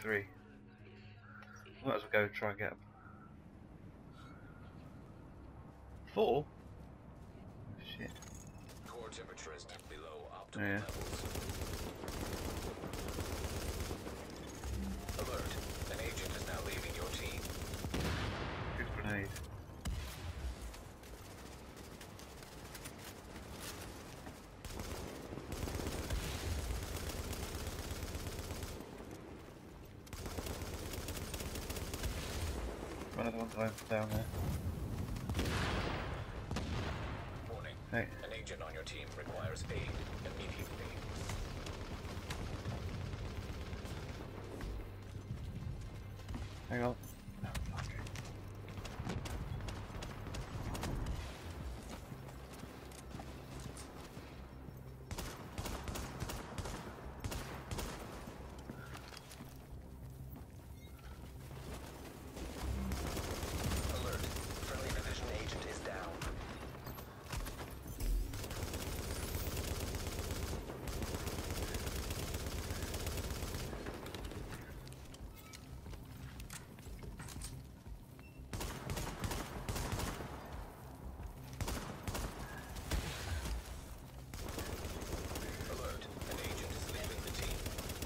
3. Might as well go try and get them. 4? Oh, shit. Core temperature is below optimal Yeah. levels. Alert. An agent is now leaving your team. Good grenade. One of the ones going down there. Warning. Hey. An agent on your team requires aid immediately. Hang on. Oh, fuck. Alert. Friendly division agent is down. Alert. An agent is leaving the team.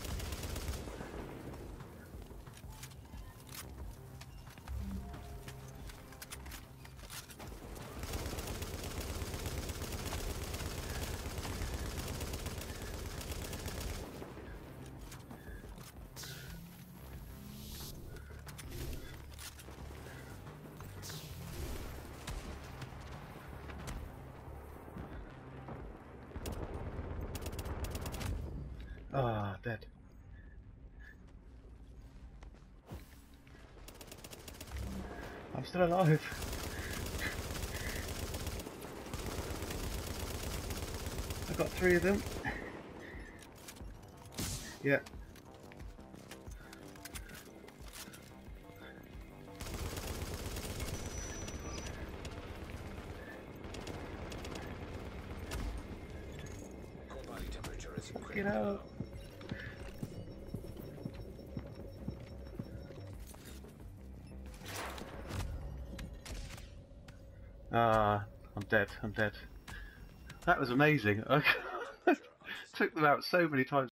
Ah, dead. I'm still alive. I've got 3 of them. Yeah. Core body temperature is Get critically out. low. Ah, I'm dead. I'm dead. That was amazing. I took them out so many times.